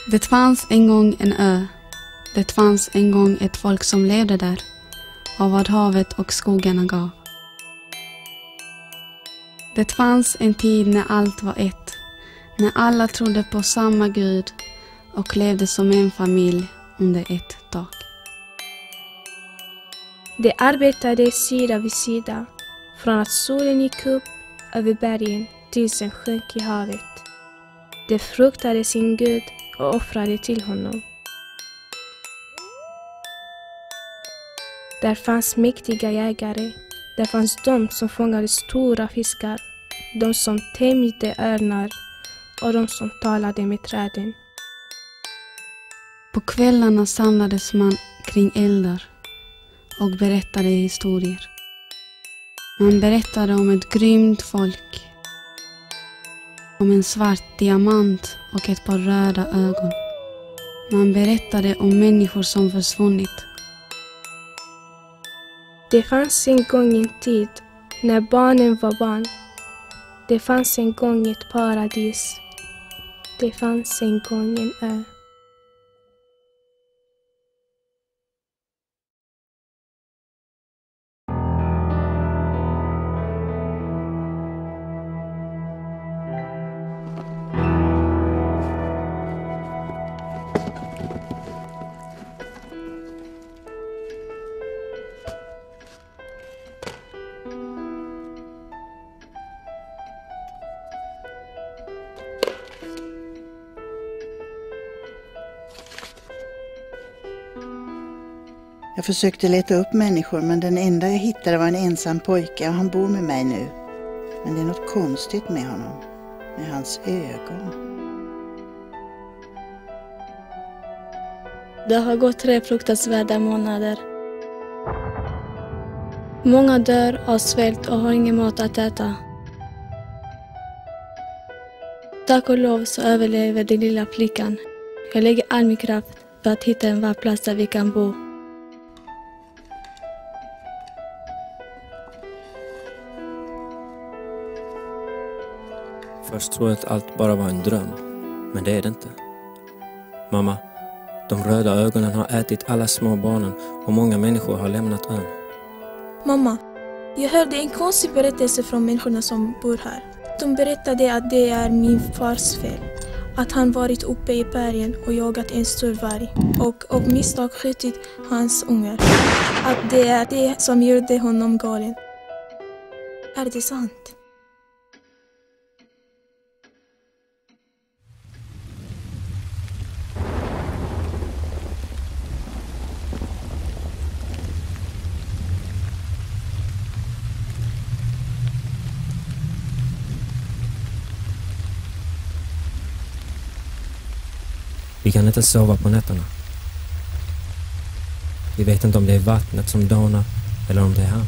Det fanns en gång en ö. Det fanns en gång ett folk som levde där, av vad havet och skogarna gav. Det fanns en tid när allt var ett, när alla trodde på samma Gud och levde som en familj under ett tak. De arbetade sida vid sida, från att solen gick upp över bergen tills den sjönk i havet. De fruktade sin Gud och offrade till honom. Där fanns mäktiga jägare. Där fanns de som fångade stora fiskar, de som tämjde örnar och de som talade med träden. På kvällarna samlades man kring eldar och berättade historier. Man berättade om ett grymt folk, om en svart diamant och ett par röda ögon. Man berättade om människor som försvunnit. Det fanns en gång en tid när barnen var barn. Det fanns en gång ett paradis. Det fanns en gång en ö. Jag försökte leta upp människor, men den enda jag hittade var en ensam pojke och han bor med mig nu. Men det är något konstigt med honom, med hans ögon. Det har gått 3 fruktansvärda månader. Många dör av svält och har ingen mat att äta. Tack och lov så överlever den lilla flickan. Jag lägger all min kraft för att hitta en plats där vi kan bo. Först tror jag att allt bara var en dröm, men det är det inte. Mamma, de röda ögonen har ätit alla små barnen och många människor har lämnat ön. Mamma, jag hörde en konstig berättelse från människorna som bor här. De berättade att det är min fars fel. Att han varit uppe i bergen och jagat en stor varg och av misstag skjutit hans ungar. Att det är det som gjorde honom galen. Är det sant? Vi kan inte sova på nätterna. Vi vet inte om det är vattnet som dånar eller om det är han.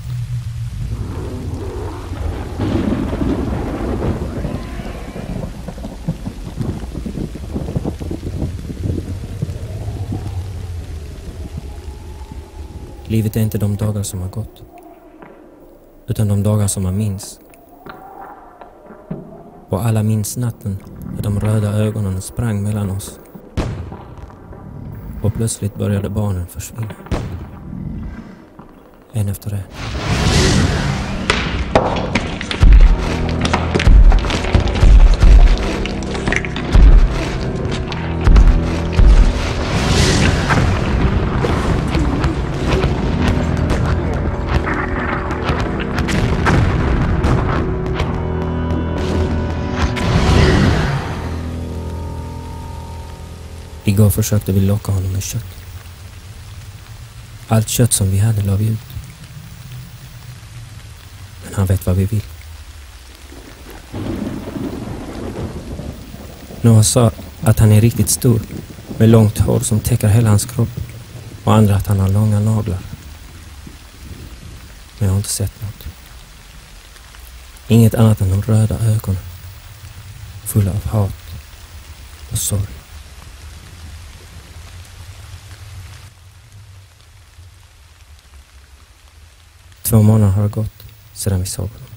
Livet är inte de dagar som har gått, utan de dagar som man minns. Och alla minns natten när de röda ögonen sprang mellan oss. Och plötsligt började barnen försvinna. En efter en. Igår försökte vi locka honom med kött. Allt kött som vi hade la vi ut. Men han vet vad vi vill. Några sa att han är riktigt stor, med långt hår som täcker hela hans kropp. Och andra att han har långa naglar. Men jag har inte sett något. Inget annat än de röda ögonen. Fulla av hat och sorg. Två månader har gått sedan vi såg honom.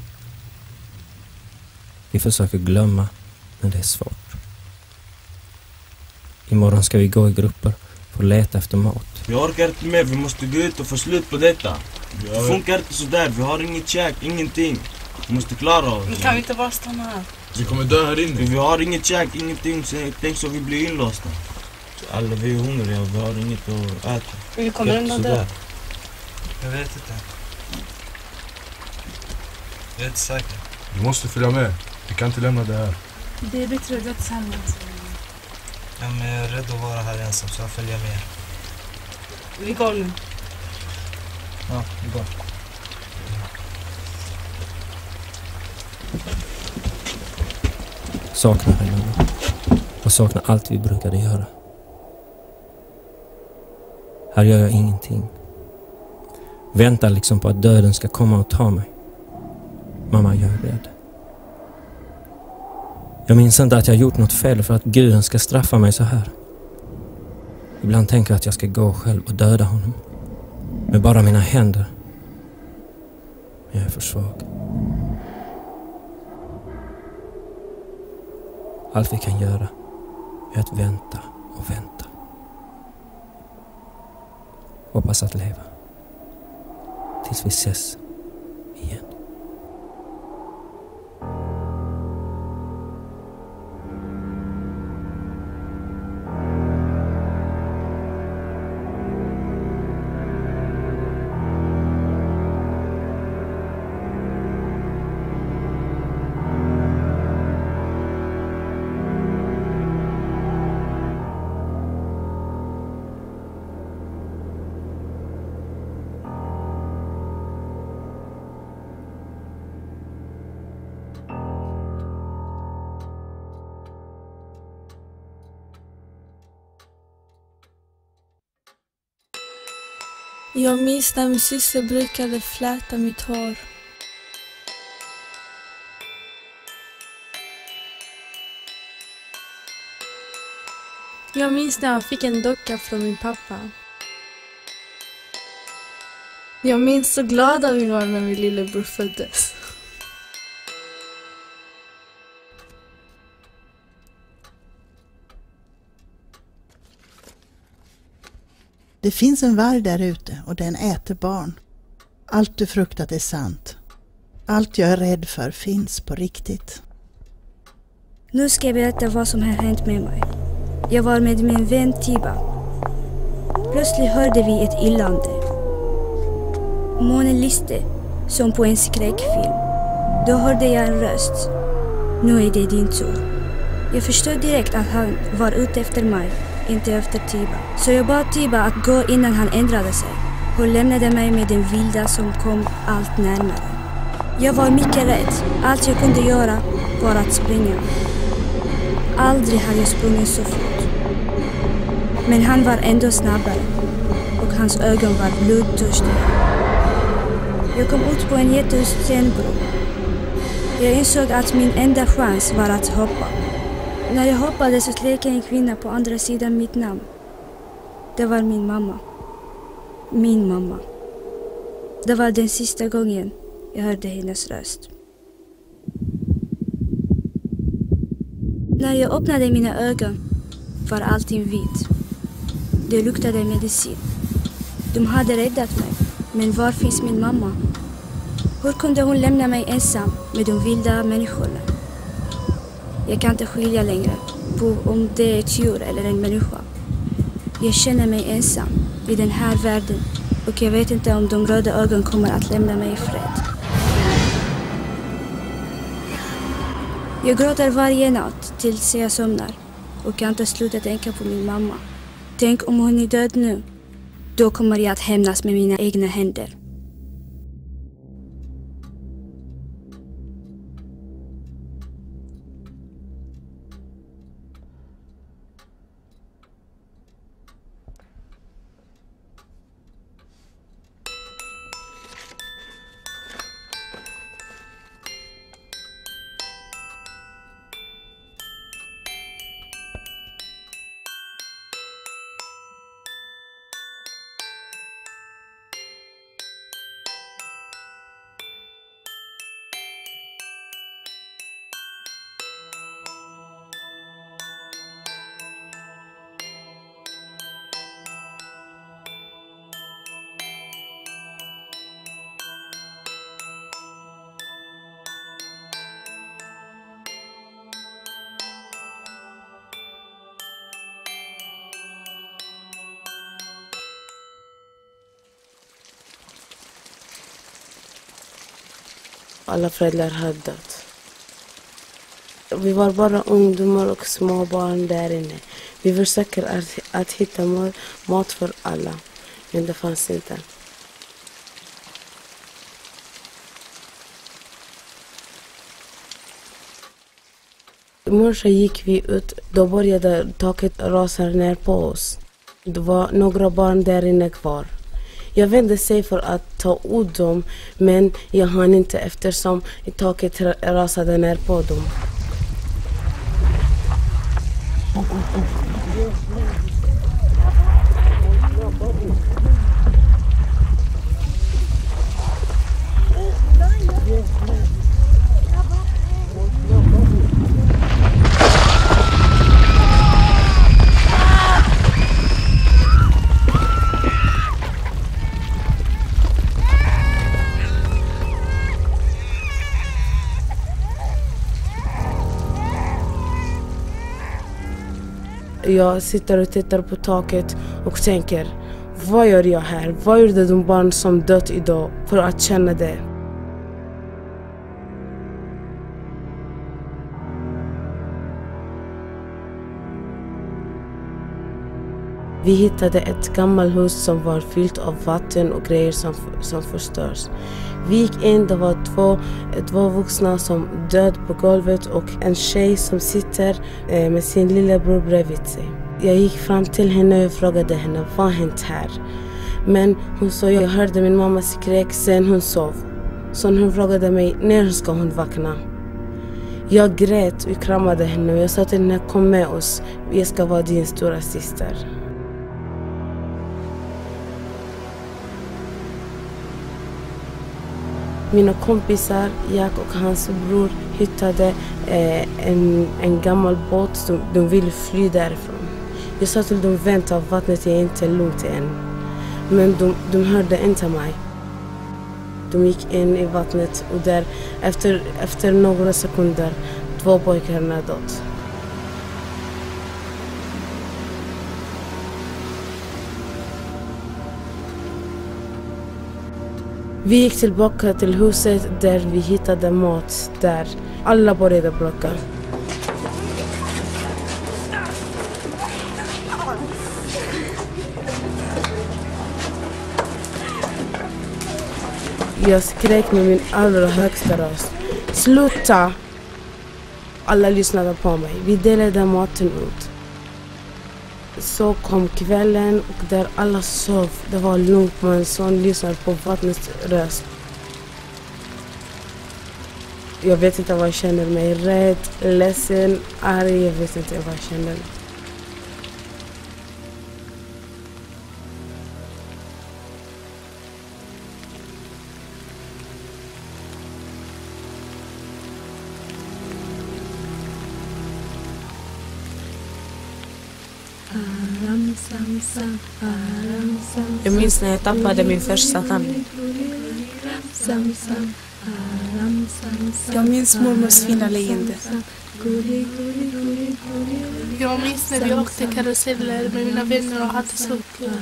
Vi försöker glömma, men det är svårt. Imorgon ska vi gå i grupper för att leta efter mat. Vi orkar inte mer, vi måste gå ut och få slut på detta. Det funkar inte sådär, vi har inget käk, ingenting. Vi måste klara oss. Men kan vi inte bara stanna här? Vi kommer dö här inne. Vi har inget käk, ingenting, så tänk så vi blir inlåsta. Alla vi är hungriga och vi har inget att äta. Vi kommer ändå dö. Jag vet inte. Jag är inte säker. Du måste följa med. Vi kan inte lämna det här. Det är bättre att dö tillsammans. Ja, men jag är rädd att vara här ensam, så jag följer med. Vi går nu. Ja, vi går. Saknar henne och saknar allt vi brukade göra. Här gör jag ingenting. Väntar liksom på att döden ska komma och ta mig. Mamma, jag är rädd. Jag minns inte att jag gjort något fel för att Guden ska straffa mig så här. Ibland tänker jag att jag ska gå själv och döda honom. Med bara mina händer. Men jag är för svag. Allt vi kan göra är att vänta och vänta. Hoppas att leva. Tills vi ses igen. Jag minns när min syster brukade fläta mitt hår. Jag minns när jag fick en docka från min pappa. Jag minns så glada vi var när min lillebror föddes. Det finns en varg där ute och den äter barn. Allt du fruktat är sant. Allt jag är rädd för finns på riktigt. Nu ska jag berätta vad som har hänt med mig. Jag var med min vän Tiba. Plötsligt hörde vi ett illande. Månen lyste som på en skräckfilm. Då hörde jag en röst. Nu är det din tur. Jag förstod direkt att han var ute efter mig, inte efter Tiba. Så jag bad Tiba att gå innan han ändrade sig. Hon lämnade mig med den vilda som kom allt närmare. Jag var mycket rädd. Allt jag kunde göra var att springa. Aldrig har jag sprungit så fort. Men han var ändå snabbare och hans ögon var blodtörstiga. Jag kom ut på en jättehus stenbro. Jag insåg att min enda chans var att hoppa. När jag hoppade så skrek en kvinna på andra sidan mitt namn. Det var min mamma. Min mamma. Det var den sista gången jag hörde hennes röst. När jag öppnade mina ögon var allting vitt. Det luktade medicin. De hade räddat mig. Men var finns min mamma? Hur kunde hon lämna mig ensam med de vilda människorna? Jag kan inte skilja längre på om det är ett djur eller en människa. Jag känner mig ensam i den här världen och jag vet inte om de röda ögon kommer att lämna mig i fred. Jag gråter varje natt tills jag somnar och kan inte sluta tänka på min mamma. Tänk om hon är död nu. Då kommer jag att hämnas med mina egna händer. alla föräldrar hade dött. Vi var bara ungdomar och små barn där inne. Vi försöker att hitta mat för alla, men det fanns inte. I morse gick vi ut, då började taket rasa ner på oss. Det var några barn där inne kvar. Jag vände sig för att ta ut dem, men jag hann inte eftersom taket rasade ner på dem. Jag sitter och tittar på taket och tänker, vad gör jag här? Vad gjorde de barn som dött idag för att känna det? Vi hittade ett gammalt hus som var fyllt av vatten och grejer som förstörs. Vi gick in, det var två vuxna som död på golvet och en tjej som sitter med sin lillebror bredvid sig. Jag gick fram till henne och frågade henne, vad har hänt här? Men hon sa, jag hörde min mamma skrek sen hon sov. Så hon frågade mig, när ska hon vakna? Jag grät och kramade henne och jag sa till henne, kom med oss, jag ska vara din stora syster. Mina kompisar, jag och hans bror hittade en gammal båt som de ville fly därifrån. Jag sa till dem, vänta, vattnet är inte lugnt än. Men de hörde inte mig. De gick in i vattnet och där efter några sekunder 2 pojkarna dött. Vi gick tillbaka till huset där vi hittade mat där. Alla började bråka. Jag skrek med min allra högsta röst. Sluta! Alla lyssnade på mig. Vi delade maten ut. Så kom kvällen och där alla sov. Det var lugnt, men son lyssnade på vattnets röst. Jag vet inte vad jag känner mig. Rädd, ledsen, arg. Jag vet inte vad jag känner. Jag minns när jag tappade min första tand. Jag minns mormors fina leende. Jag minns när vi åkte karuseller med mina vänner och hade så kul.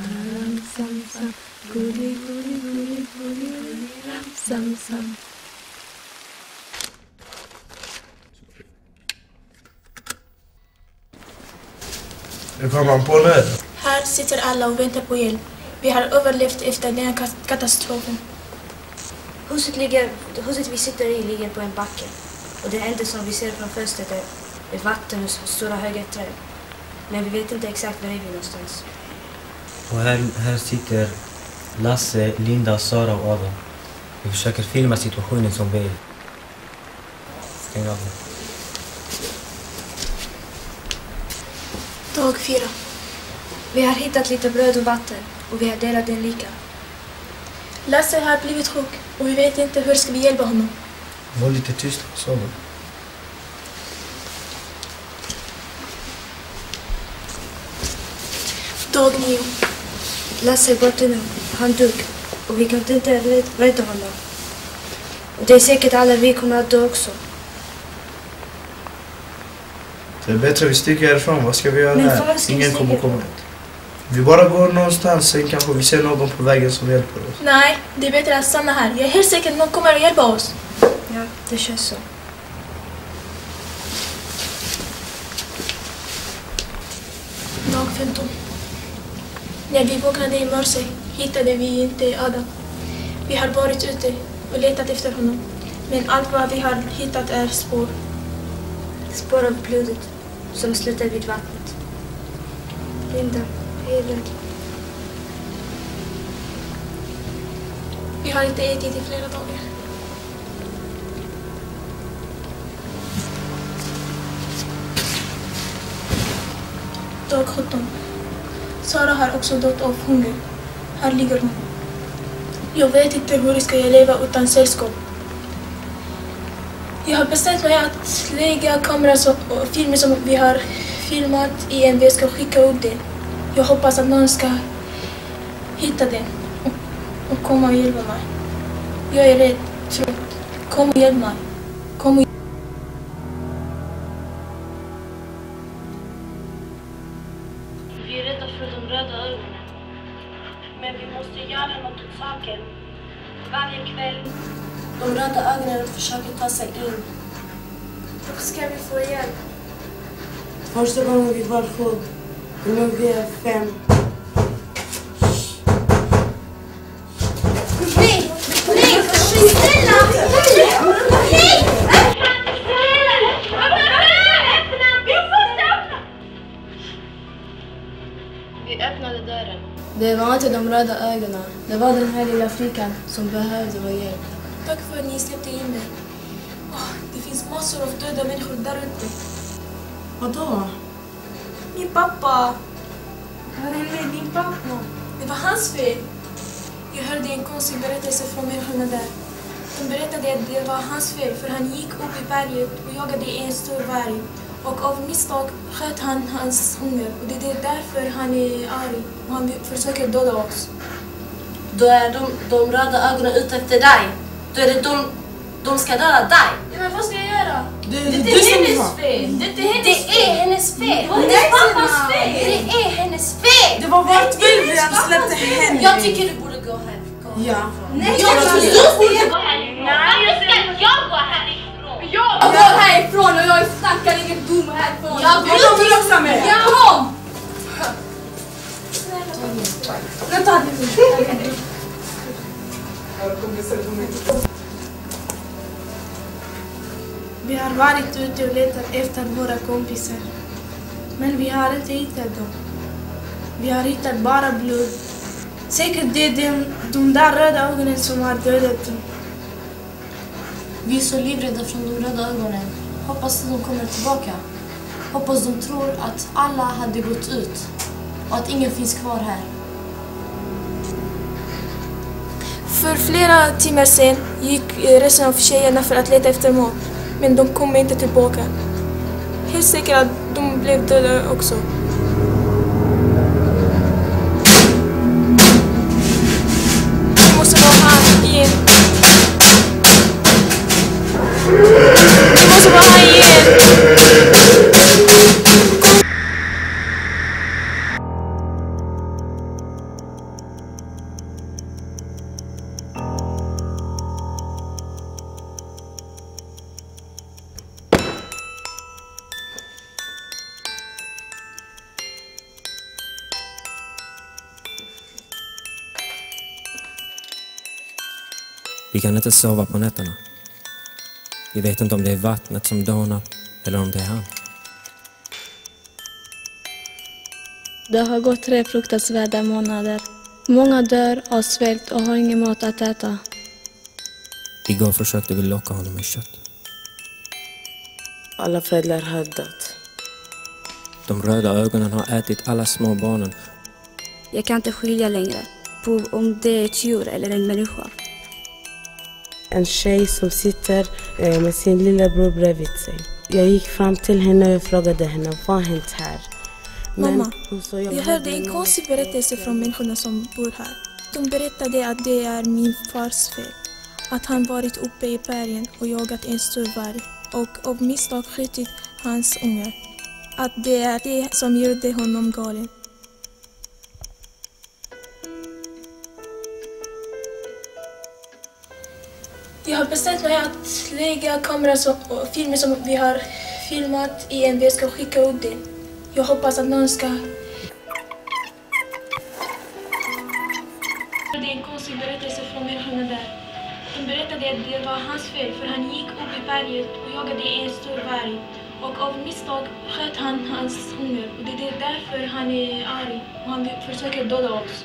Hur kom man på nu? Här sitter alla och väntar på hjälp. Vi har överlevt efter den katastrofen. Huset vi sitter i ligger på en backe. Och det enda som vi ser från fönstret är vatten och stora höga träd. Men vi vet inte exakt var vi är någonstans. Och här sitter Lasse, Linda, Sara och Adam. Vi försöker filma situationen som vi är. Stäng av det. Dag 4. Vi har hittat lite bröd och vatten och vi har delat den lika. Lasse har blivit sjuk och vi vet inte hur ska vi hjälpa honom. Var lite tyst och sov. Dag 9. Lasse har gått in han dog och vi kan inte rädda honom. Och det är säkert alla vi kommer att dö också. Det är bättre vi sticker härifrån. Vad ska vi göra här? Ingen kommer komma hit. Vi bara går någonstans, sen kanske vi ser någon på vägen som hjälper oss. Nej, det är bättre att stanna här. Jag är helt säker att någon kommer att hjälpa oss. Ja, det känns så. Dag 15. När vi vaknade i morse hittade vi inte Adam. Vi har varit ute och letat efter honom. Men allt vad vi har hittat är spår. Spår av blodet som slutar vid vattnet. Linda, jag är rädd. Vi har inte ätit i flera dagar. Dag 17. Sara har också dött av hunger. Här ligger hon. Jag vet inte hur ska jag leva utan sällskap. Jag har bestämt mig att lägga kameran och filmer som vi har filmat i en väska och skicka upp den. Jag hoppas att någon ska hitta den och komma och hjälpa mig. Jag är rädd, trött. Kom och hjälp mig. Kom och... Vi är rädda för de röda ögonen. Men vi måste göra något åt saken. Varje kväll. De röda ögonen försöker ta sig in. Varför ska vi få hjälp? Första gången vi var 7. Nu vi är 5. Nej! Nej! Snälla! Nej! Vi öppnade dörren. Det var inte de röda ögonen. Det var den här lilla flickan som behövde vår hjälp. Tack för att ni släppte in mig. Det finns massor av döda människor där ute. Vadå? Min pappa. Vad hände med din pappa? Det var hans fel. Jag hörde en konstig berättelse från människorna där. De berättade att det var hans fel för han gick upp i berget och jagade en stor varg. Och av misstag sköt han hans ungar. Och det är därför han är arg och han försöker döda oss. Då är de röda ögonen ute efter dig. Då är det de ska döda dig. Ja, men vad ska jag göra? Det är hennes fel. Det är hennes fel. Det är pappas fel. Det är hennes fel. Det var vårt fel att vi släppte henne. Jag tycker du borde gå hem. Ja. Nej, jag tycker du borde gå härifrån. Varför ska jag gå härifrån? Jag går härifrån och jag snackar ingen dum härifrån. Jag vill också med. Ja, kom! Nu tar du. Vi har varit ute och letat efter våra kompisar. Men vi har inte hittat dem. Vi har hittat bara blod. Säkert det är de där röda ögonen som har dödat dem. Vi är så livrädda från de röda ögonen. Hoppas att de kommer tillbaka. Hoppas de tror att alla hade gått ut. Och att ingen finns kvar här. För flera timmar sen gick resten av tjejerna för att leta efter mat. Men de kom inte tillbaka. Helt säkert att de blev döda också. Det måste vara han igen. Det måste vara han igen. Vi kan inte sova på nätterna. Vi vet inte om det är vattnet som dånar eller om det är han. Det har gått 3 fruktansvärda månader. Många dör av svält och har ingen mat att äta. Igår försökte vi locka honom med kött. Alla föräldrar har dött. De röda ögonen har ätit alla små barnen. Jag kan inte skilja längre på om det är ett djur eller en människa. En tjej som sitter med sin lilla bror bredvid sig. Jag gick fram till henne och frågade henne, vad har hänt här? Mamma, jag hörde en konstig berättelse från människorna som bor här. De berättade att det är min fars fel. Att han varit uppe i bergen och jagat en stor varg. Och av misstag skjutit hans ungar. Att det är det som gjorde honom galen. Jag har bestämt mig att lägga kameran och filmer som vi har filmat i en väska och skicka ut den. Jag hoppas att någon ska... Det är en konstig berättelse från människorna där. De berättade att det var hans fel för han gick upp i berget och jagade en stor varg. Och av misstag sköt han hans ungar. Och det är därför han är arg och han försöker döda oss.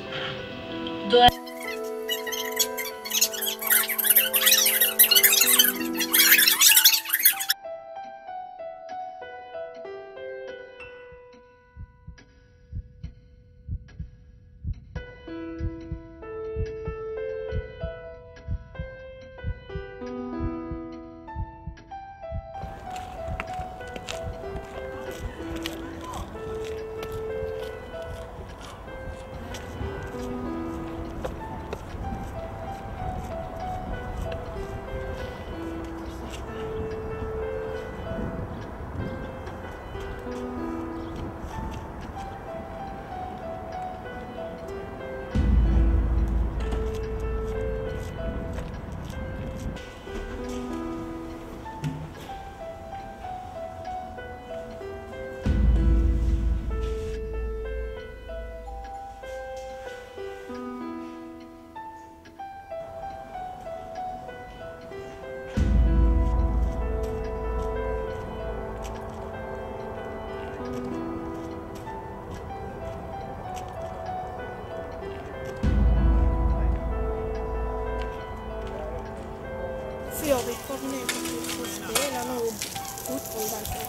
För jag vet vad hon är för spela nog fotboll därför.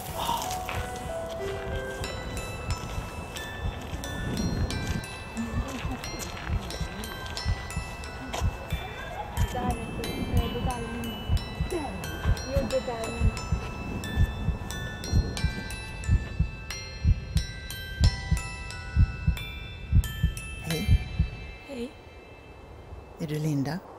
Hej. Hej. Är du Linda?